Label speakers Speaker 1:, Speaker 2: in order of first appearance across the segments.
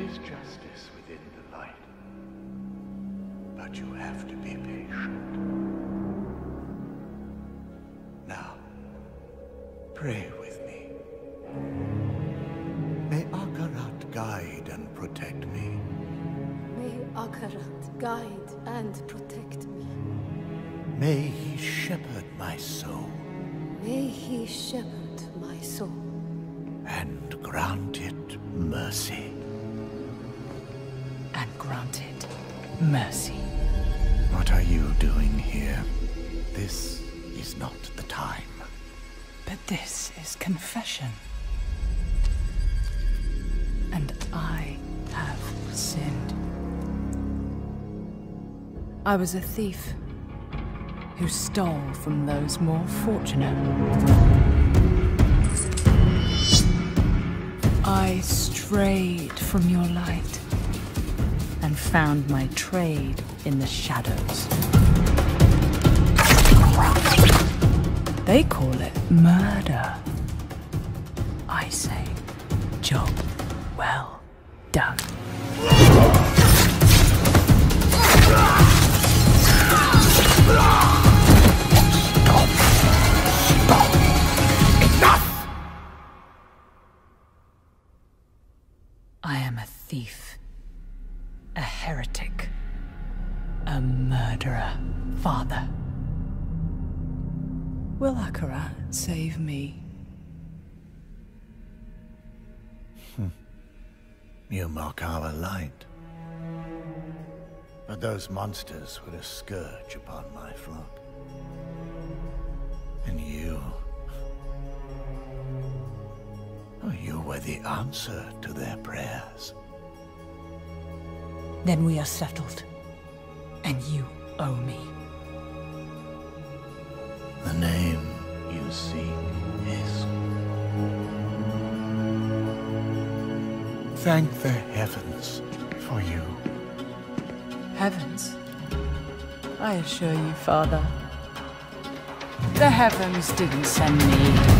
Speaker 1: is justice within the light. But you have to be patient. Now, pray with me. May Akarat guide and protect me.
Speaker 2: May Akarat guide and protect me.
Speaker 1: May he shepherd my soul.
Speaker 2: May he shepherd my soul.
Speaker 1: And grant it mercy.
Speaker 3: And grant it mercy.
Speaker 1: What are you doing here? This is not the time.
Speaker 3: But this is confession. And I have sinned. I was a thief who stole from those more fortunate. I strayed from your light and found my trade in the shadows. They call it murder. I say, job well done. I am a thief, a heretic, a murderer, Father. Will Akarat save me?
Speaker 1: You mock our light. But those monsters were a scourge upon my flock. And you were the answer to their prayers.
Speaker 3: Then we are settled, and you owe me.
Speaker 1: The name you seek is... Thank the heavens for you.
Speaker 3: Heavens? I assure you, Father, the heavens didn't send me.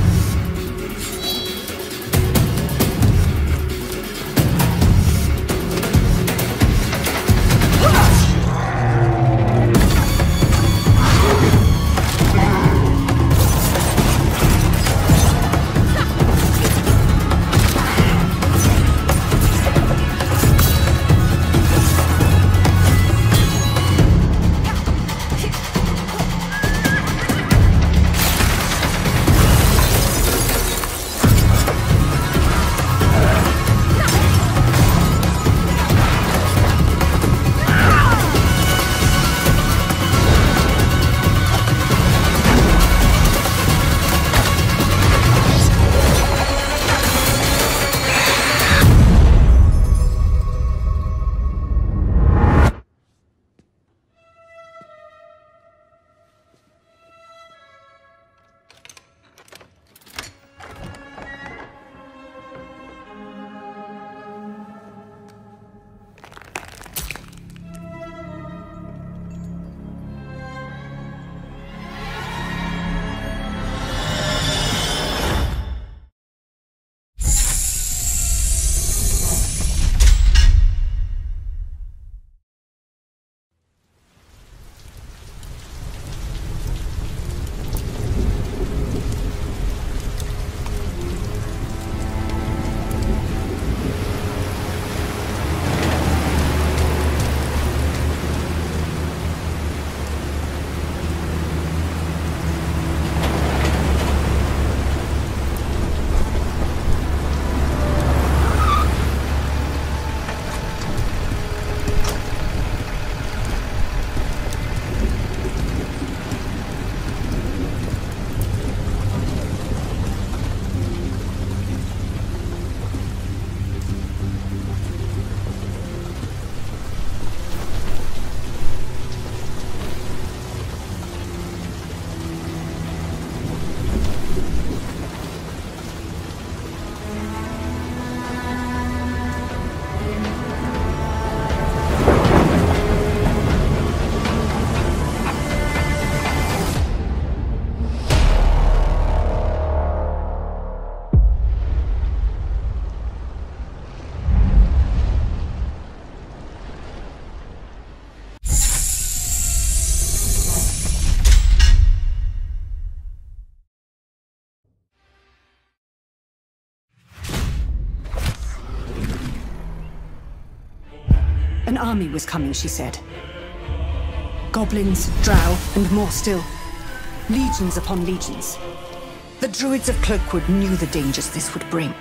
Speaker 4: An army was coming, she said. Goblins, drow, and more still. Legions upon legions. The druids of Cloakwood knew the dangers this would bring.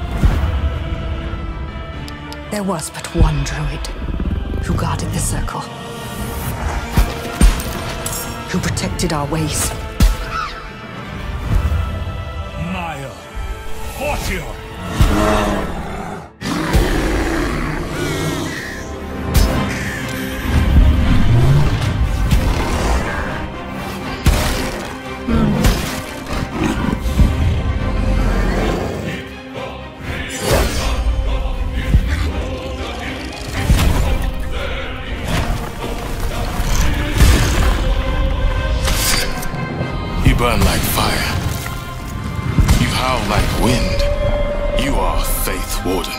Speaker 4: There was but one druid who guarded the circle, who protected our ways.
Speaker 5: Maya, Fortio!
Speaker 6: You burn like fire. You howl like wind. You are Faith Warden.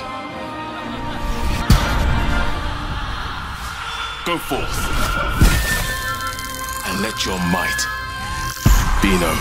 Speaker 6: Go forth and let your might be known.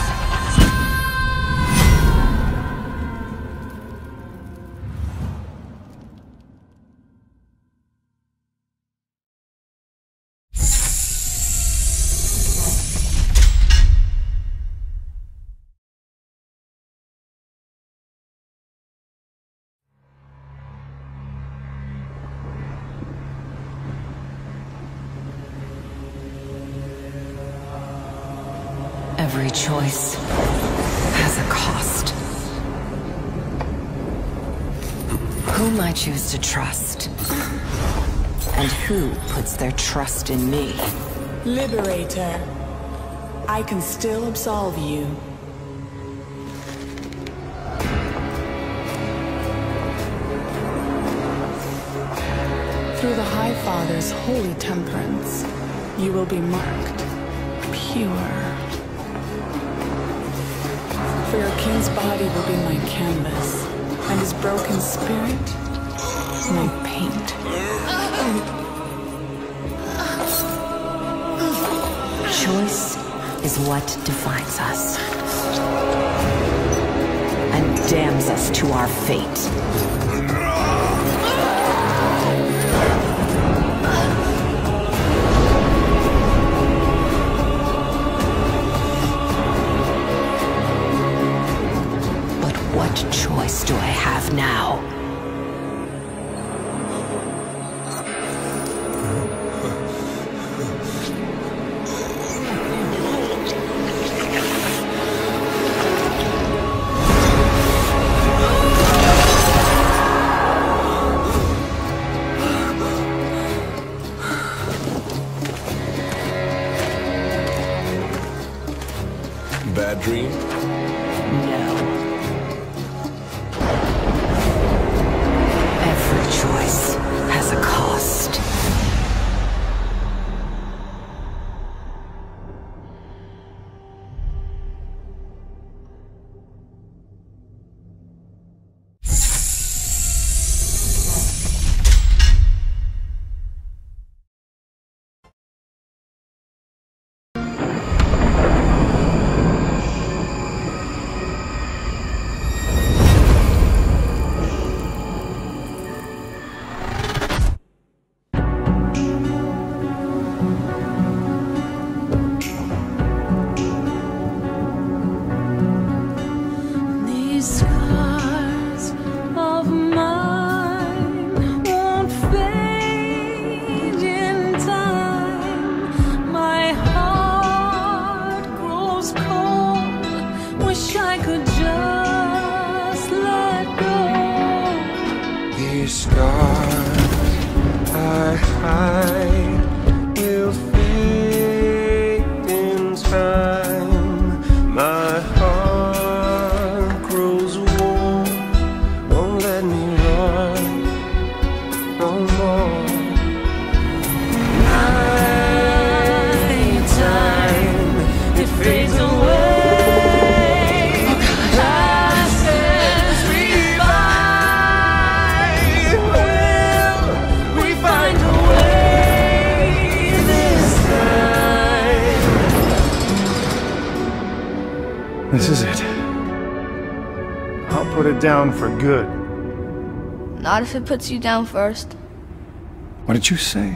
Speaker 4: Every choice has a cost. Whom I choose to trust, and who puts their trust in me.
Speaker 7: Liberator, I can still absolve you. Through the High Father's holy temperance, you will be marked pure. For your king's body will be my canvas, and his broken spirit, my paint.
Speaker 4: Choice is what defines us, and damns us to our fate. What choice do I have now?
Speaker 6: Bad dream?
Speaker 4: No. Every choice has a cost.
Speaker 8: This is it. I'll put it down for good.
Speaker 9: Not if it puts you down first.
Speaker 8: What did you say?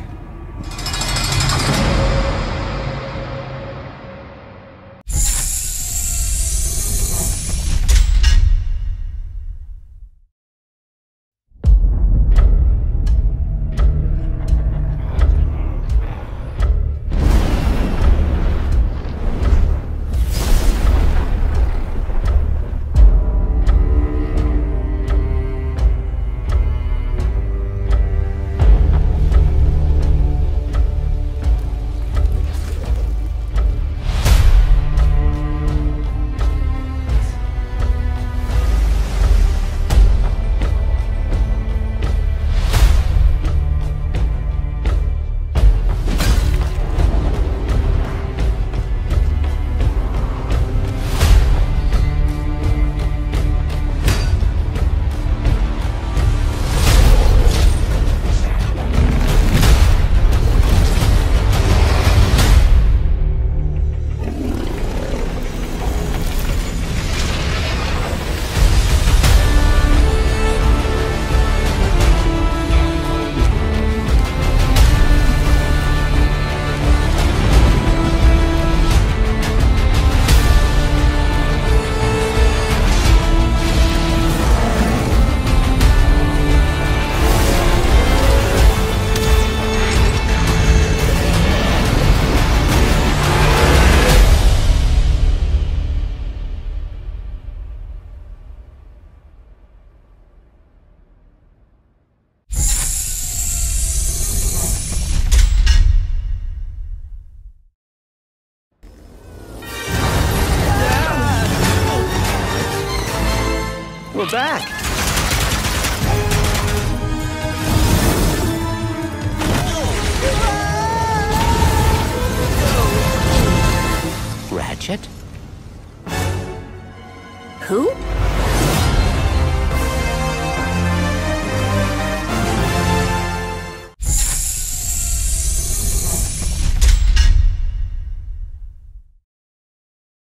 Speaker 9: We're back! Ratchet?
Speaker 2: Who?